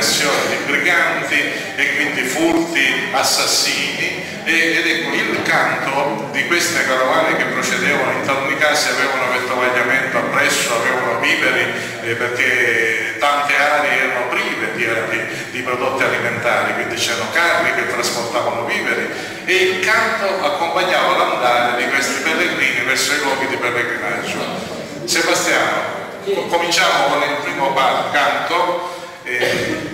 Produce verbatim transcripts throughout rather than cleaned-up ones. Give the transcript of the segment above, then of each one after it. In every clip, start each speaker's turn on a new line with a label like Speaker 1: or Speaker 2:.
Speaker 1: aggressioni di briganti e quindi furti, assassini, ed ecco il canto di queste carovane che procedevano, in taluni casi avevano vettovagliamento appresso, avevano viveri, eh, perché tante aree erano prive di, di, di prodotti alimentari, quindi c'erano carri che trasportavano viveri e il canto accompagnava l'andare di questi pellegrini verso i luoghi di pellegrinaggio. Sebastiano, cominciamo con il primo canto. Eh,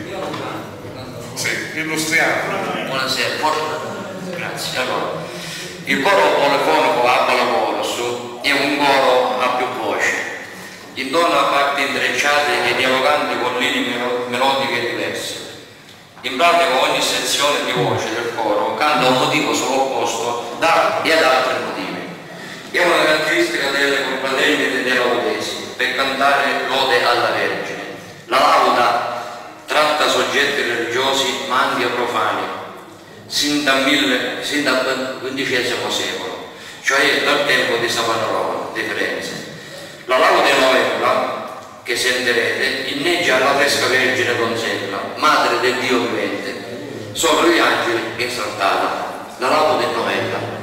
Speaker 1: sì, illustriamo.
Speaker 2: Buonasera, grazie. Allora, il coro polifonico Abba Chorus è un coro a più voci, intona parti intrecciate e dialoganti con linee melodiche diverse. In pratica ogni sezione di voce del coro canta un motivo sovrapposto da e ad altri motivi. È una caratteristica delle confraternite dei laudesi per cantare lode alla Vergine. La lauda tratta soggetti religiosi ma anche profani, sin dal quindicesimo secolo, cioè dal tempo di Savonarola di Firenze. La laude novella che sentirete inneggia alla fresca Vergine Donzella, madre del Dio vivente, sopra gli angeli esaltata. La laude novella.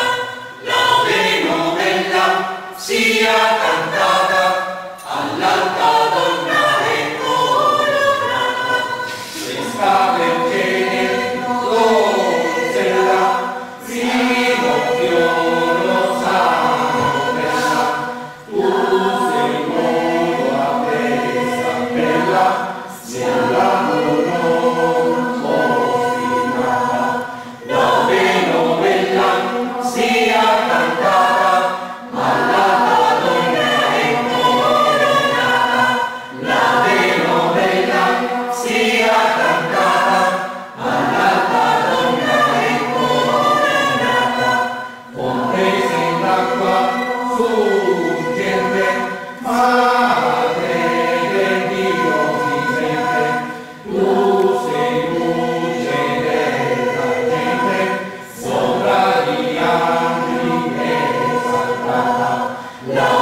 Speaker 3: sia cantata all'alba. No!